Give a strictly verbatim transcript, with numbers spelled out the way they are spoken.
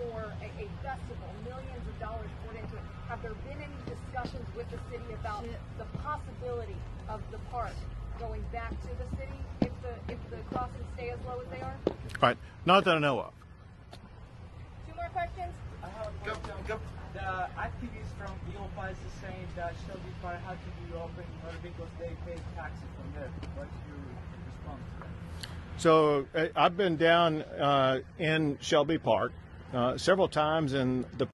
for a, a festival, millions of dollars poured into it. Have there been any discussions with the city about the possibility of the park going back to the city if the if the crossings stay as low as they are? All right, not that I know of. Two more questions? I have a question. Go, go. The activists from Eopa is saying that Shelby Park had to be open in order because they pay taxes from there. What's your response to that? So uh, I've been down uh, in Shelby Park uh, several times, and the